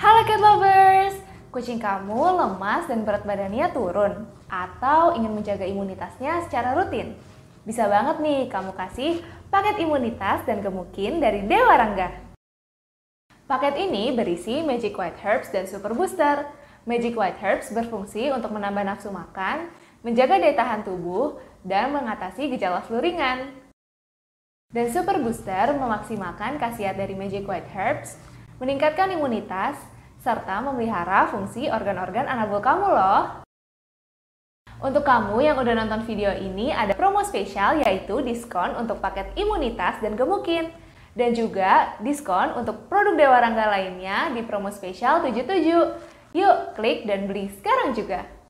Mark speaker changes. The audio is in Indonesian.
Speaker 1: Halo Cat Lovers! Kucing kamu lemas dan berat badannya turun atau ingin menjaga imunitasnya secara rutin? Bisa banget nih kamu kasih paket imunitas dan gemukin dari Dewa Rangga. Paket ini berisi Magic White Herbs dan Super Booster. Magic White Herbs berfungsi untuk menambah nafsu makan, menjaga daya tahan tubuh, dan mengatasi gejala flu ringan. Dan Super Booster memaksimalkan khasiat dari Magic White Herbs, meningkatkan imunitas, serta memelihara fungsi organ-organ anabol kamu loh. Untuk kamu yang udah nonton video ini, ada promo spesial yaitu diskon untuk paket imunitas dan gemukin. Dan juga diskon untuk produk Dewa Rangga lainnya di promo spesial 77. Yuk, klik dan beli sekarang juga.